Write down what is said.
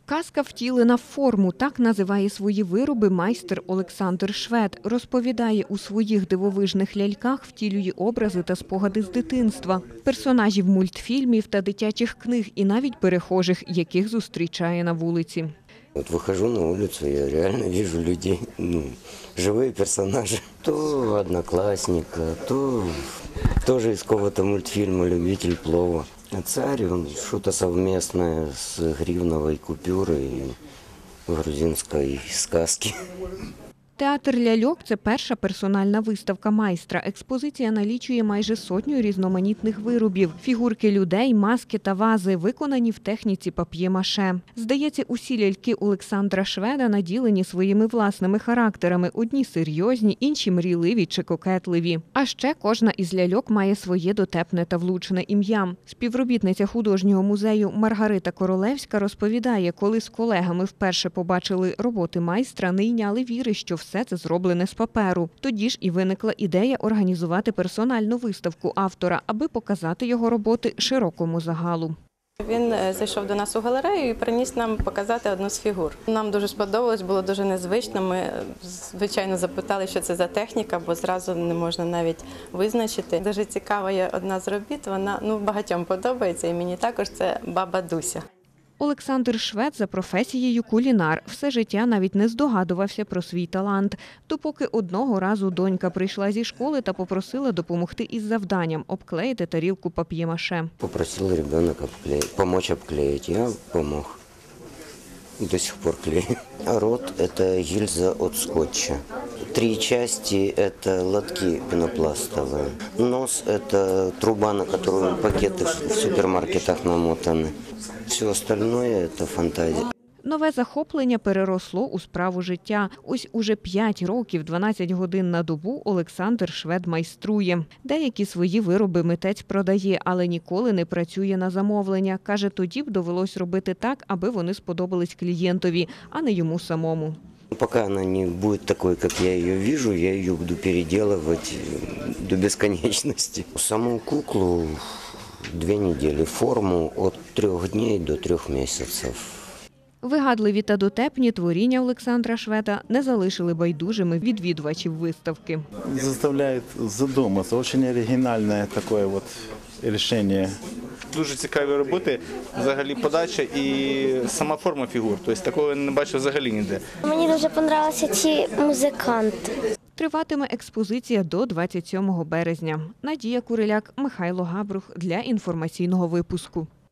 Казка втілена в форму – так називає свої вироби майстер Олександр Швед. Розповідає, у своїх дивовижних ляльках втілює образи та спогади з дитинства, персонажів мультфільмів та дитячих книг і навіть перехожих, яких зустрічає на вулиці. Вот выхожу на улицу, я реально вижу людей, живые персонажи. То одноклассника, то тоже из какого-то мультфильма «Любитель плова». А царь, он что-то совместное с гривновой купюрой и грузинской сказки. Театр ляльок – це перша персональна виставка майстра. Експозиція налічує майже 100 різноманітних виробів. Фігурки людей, маски та вази, виконані в техніці пап'є-маше. Здається, усі ляльки Олександра Шведа наділені своїми власними характерами. Одні серйозні, інші мрійливі чи кокетливі. А ще кожна із ляльок має своє дотепне та влучне ім'я. Співробітниця художнього музею Маргарита Королевська розповідає, коли з колегами вперше побачили роботи майстра, не йняли віри, що все це зроблене з паперу. Тоді ж і виникла ідея організувати персональну виставку автора, аби показати його роботи широкому загалу. Він зайшов до нас у галерею і приніс нам показати одну з фігур. Нам дуже сподобалось, було дуже незвично. Ми, звичайно, запитали, що це за техніка, бо зразу не можна навіть визначити. Дуже цікава є одна з робіт, вона багатьом подобається, і мені також, це «Баба Дуся». Олександр Швед за професією кулінар. Все життя навіть не здогадувався про свій талант. Допоки одного разу донька прийшла зі школи та попросила допомогти із завданням – обклеїти тарілку пап'є-маше. Попросил ребенок помочь обклеить, я помог. До сих пор клею. Рот – это гильза от скотча. 3 части – это лотки пенопластовые. Нос – это труба, на которую пакеты в супермаркетах намотаны. Все остальное – это фантазия. Нове захоплення переросло у справу життя. Ось уже 5 років, 12 годин на добу Олександр Швед майструє. Деякі свої вироби митець продає, але ніколи не працює на замовлення. Каже, тоді б довелось робити так, аби вони сподобались клієнтові, а не йому самому. Пока она не будет такой, как я ее вижу, я ее буду переделывать до бесконечности. Саму куклу 2 недели, форму от 3 дней до 3 месяцев. Вигадливі та дотепні творіння Олександра Шведа не залишили байдужими відвідувачів виставки. Заставляє задуматися. Дуже оригінальне таке рішення. Дуже цікаві роботи, взагалі подача і сама форма фігур. Тобто такого я не бачив взагалі ніде. Мені дуже подобалися ці музиканти. Триватиме експозиція до 27 березня. Надія Куриляк, Михайло Габрух для інформаційного випуску.